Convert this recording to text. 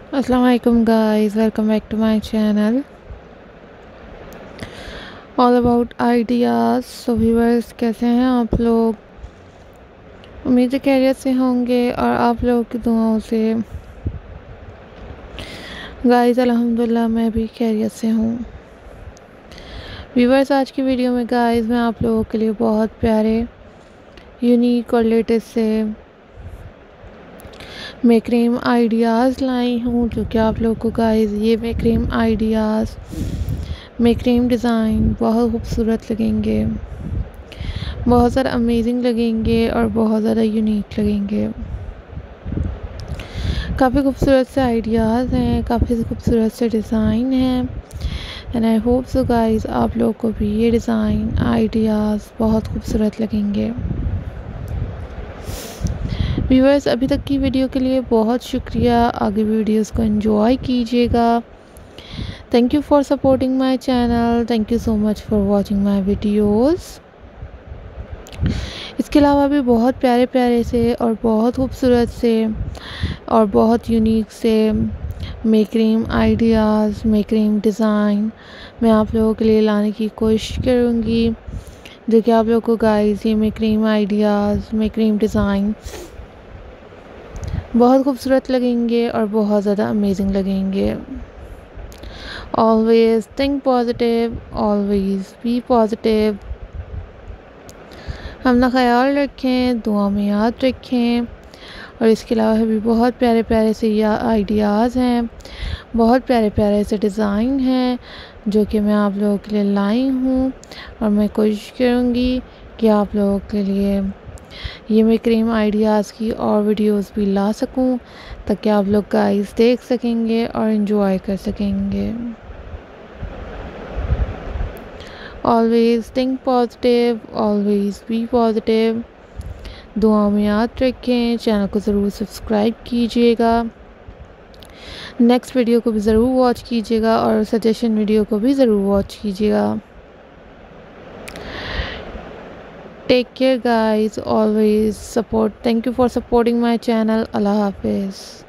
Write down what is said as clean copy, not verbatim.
अस्सलाम वालेकुम guys, welcome back to my channel all about ideas. So viewers, कैसे हैं आप लोग? उम्मीद है खैरियत से होंगे और आप लोगों की दुआओं से। गाइस अल्हम्दुलिल्लाह मैं भी खैरियत से हूँ। व्यूअर्स, आज की वीडियो में गाइस मैं आप लोगों के लिए बहुत प्यारे, यूनिक और लेटेस्ट से मेक्रेम आइडियाज़ लाई हूँ, जो कि आप लोगों को गाइस ये मेक्रेम आइडियाज़, मेक्रेम डिज़ाइन बहुत खूबसूरत लगेंगे, बहुत ज़्यादा अमेजिंग लगेंगे और बहुत ज़्यादा यूनिक लगेंगे। काफ़ी खूबसूरत से आइडियाज़ हैं, काफ़ी खूबसूरत से डिज़ाइन हैं and I hope so guys आप लोगों को भी ये डिज़ाइन आइडियाज़ बहुत खूबसूरत लगेंगे। व्यूअर्स, अभी तक की वीडियो के लिए बहुत शुक्रिया। आगे वीडियोस को एंजॉय कीजिएगा। Thank you for supporting my channel. Thank you so much for watching my videos. इसके अलावा भी बहुत प्यारे प्यारे से और बहुत खूबसूरत से और बहुत यूनिक से मेक्रेम आइडियाज़, मेक्रेम डिज़ाइन मैं आप लोगों के लिए लाने की कोशिश करूँगी, जो कि आप लोगों को गाइस ये मेक्रेम आइडियाज़, मेक्रेम डिज़ाइन बहुत खूबसूरत लगेंगे और बहुत ज़्यादा अमेजिंग लगेंगे। Always think positive, always be positive. अपना ख्याल रखें, दुआ में याद रखें। और इसके अलावा भी बहुत प्यारे प्यारे से आइडियाज़ हैं, बहुत प्यारे प्यारे से डिज़ाइन हैं, जो कि मैं आप लोगों के लिए लाई हूँ। और मैं कोशिश करूँगी कि आप लोगों के लिए ये मेक्रेम आइडियाज़ की और वीडियोस भी ला सकूं, ताकि आप लोग गाइस देख सकेंगे और इन्जॉय कर सकेंगे। Always think positive, always be positive. दुआ में याद रखें। चैनल को ज़रूर सब्सक्राइब कीजिएगा। नेक्स्ट वीडियो को भी ज़रूर वॉच कीजिएगा और सजेशन वीडियो को भी ज़रूर वॉच कीजिएगा। Take care guys, always support. Thank you for supporting my channel. Allah Hafiz.